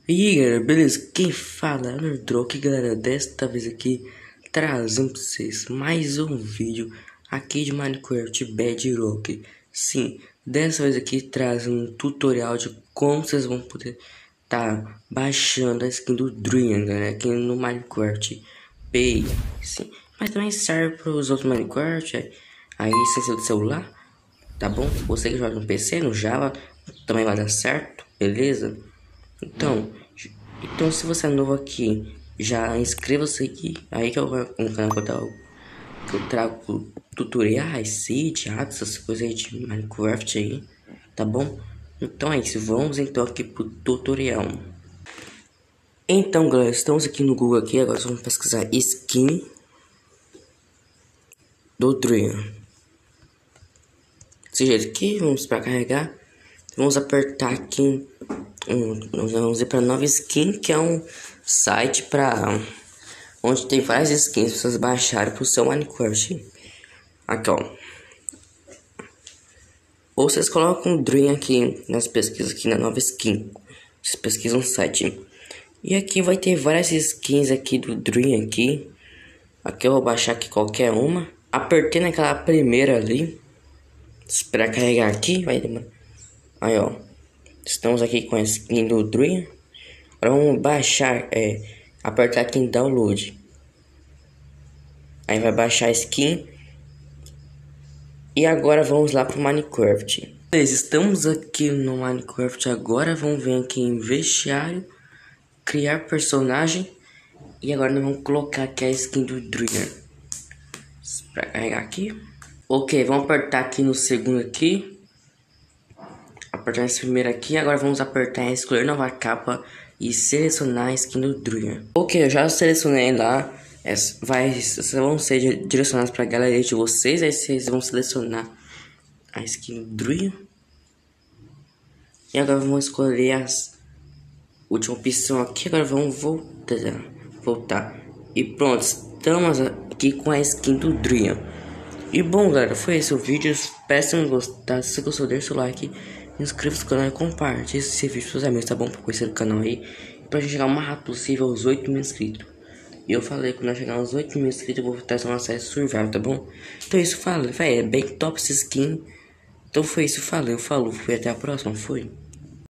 E aí galera, beleza? Quem fala é o Nerdrock, galera. Desta vez aqui trazendo pra vocês mais um vídeo aqui de Minecraft Bedrock. Sim, dessa vez aqui traz um tutorial de como vocês vão poder tá baixando a skin do Dream, galera, aqui no Minecraft Pay. Sim, mas também serve para os outros Minecraft aí sem ser do celular, tá bom? Você que joga no PC, no Java, também vai dar certo, beleza? Então, se você é novo aqui, já inscreva-se aqui. Aí que eu vou no canal que eu trago tutoriais, seed, essas coisas aí de Minecraft aí, tá bom? Então é isso, vamos então aqui pro tutorial. Então galera, estamos aqui no Google aqui, agora vamos pesquisar skin do Dream. Desse jeito aqui, vamos para carregar. Vamos apertar aqui, nós vamos ir para nova skin, que é um site para onde tem várias skins para vocês baixarem pro seu Minecraft. Aqui ó, ou vocês colocam o Dream aqui nas pesquisas aqui na nova skin. Vocês pesquisam o site. E aqui vai ter várias skins aqui do Dream aqui. Aqui eu vou baixar aqui qualquer uma. Apertei naquela primeira ali. Esperar carregar aqui, vai demorar. Aí ó, estamos aqui com a skin do Dream. Agora vamos baixar, apertar aqui em download. Aí vai baixar a skin. E agora vamos lá pro Minecraft. Beleza, estamos aqui no Minecraft agora. Vamos ver aqui em vestiário, criar personagem. E agora nós vamos colocar aqui a skin do Dream. Para carregar aqui. Ok, vamos apertar aqui no segundo aqui. Apertar esse primeiro aqui. Agora vamos apertar em escolher nova capa e selecionar a skin do Dream. Ok, eu já selecionei lá. Vocês vão ser direcionados para a galeria de vocês. Aí vocês vão selecionar a skin do Dream. E agora vamos escolher a última opção aqui. Agora vamos voltar. E pronto, estamos aqui com a skin do Dream. E bom galera, foi esse o vídeo. Espero que tenham gostado. Se gostou, deixa o like, inscreva-se no canal e compartilhe esse vídeo com seus amigos, tá bom? Pra conhecer o canal aí, pra gente chegar o mais rápido possível aos 8 mil inscritos. E eu falei que quando nós chegar aos 8 mil inscritos eu vou trazer uma série survival, tá bom? Então isso, falei, é bem top essa skin. Então foi isso, falei, falou, fui, até a próxima, foi.